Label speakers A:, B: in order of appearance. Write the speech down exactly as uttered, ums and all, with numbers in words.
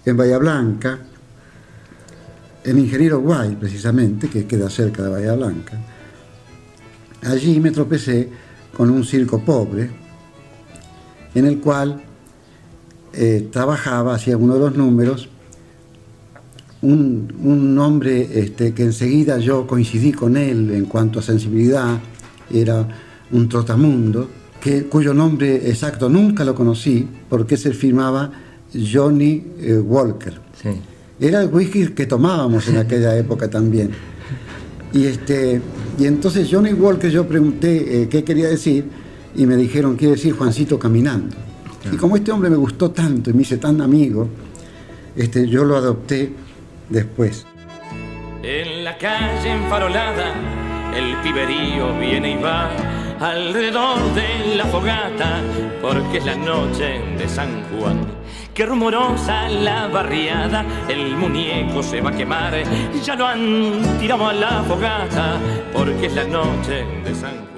A: en Bahía Blanca, en Ingeniero Guay, precisamente, que queda cerca de Bahía Blanca. Allí me tropecé con un circo pobre, en el cual eh, trabajaba, hacía uno de los números, un, un hombre este, que enseguida yo coincidí con él en cuanto a sensibilidad, era un trotamundo, que, cuyo nombre exacto nunca lo conocí, porque se firmaba Johnny eh, Walker.
B: Sí.
A: Era el whisky que tomábamos en aquella época también. Y, este, y entonces Johnny Walker, yo pregunté eh, qué quería decir, y me dijeron, quiere decir Juancito caminando. Claro. Y como este hombre me gustó tanto y me hice tan amigo, este, yo lo adopté después.
C: En la calle enfarolada, el piberío viene y va alrededor de la fogata, porque es la noche de San Juan. Qué rumorosa la barriada, el muñeco se va a quemar, ya lo han tirado a la fogata, porque es la noche de San Juan.